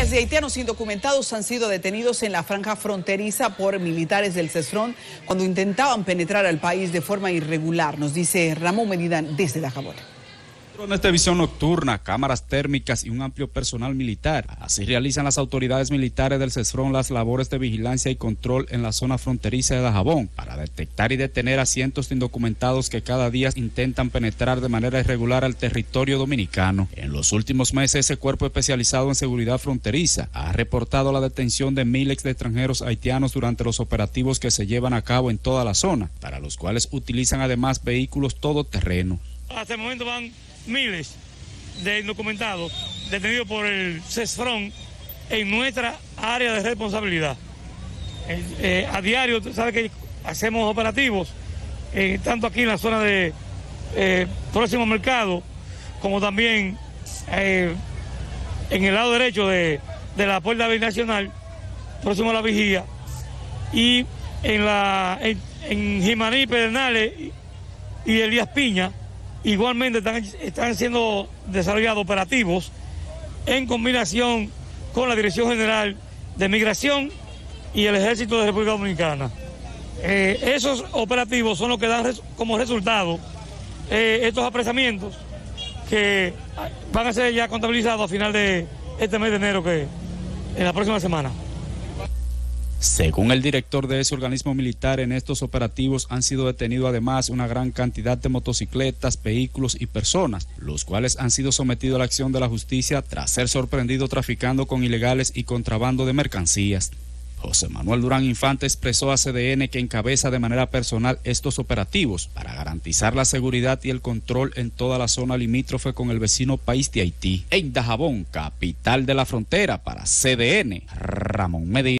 De haitianos indocumentados han sido detenidos en la franja fronteriza por militares del CESFRON cuando intentaban penetrar al país de forma irregular, nos dice Ramón Medina desde Dajabón. Drones de visión nocturna, cámaras térmicas y un amplio personal militar. Así realizan las autoridades militares del CESFRON las labores de vigilancia y control en la zona fronteriza de Dajabón para detectar y detener a cientos de indocumentados que cada día intentan penetrar de manera irregular al territorio dominicano. En los últimos meses, ese cuerpo especializado en seguridad fronteriza ha reportado la detención de miles de extranjeros haitianos durante los operativos que se llevan a cabo en toda la zona, para los cuales utilizan además vehículos todoterreno. Hasta el momento van miles de indocumentados detenidos por el CESFRON en nuestra área de responsabilidad. A diario, sabe que hacemos operativos, tanto aquí en la zona de Próximo Mercado, como también en el lado derecho de la Puerta Binacional, próximo a la Vigía, y en Jimaní, Pedernales y Elías Piña. Igualmente están siendo desarrollados operativos en combinación con la Dirección General de Migración y el Ejército de República Dominicana. Esos operativos son los que dan como resultado estos apresamientos que van a ser ya contabilizados a final de este mes de enero, que en la próxima semana. Según el director de ese organismo militar, en estos operativos han sido detenidos además una gran cantidad de motocicletas, vehículos y personas, los cuales han sido sometidos a la acción de la justicia tras ser sorprendidos traficando con ilegales y contrabando de mercancías. José Manuel Durán Infante expresó a CDN que encabeza de manera personal estos operativos para garantizar la seguridad y el control en toda la zona limítrofe con el vecino país de Haití. En Dajabón, capital de la frontera, para CDN, Ramón Medina.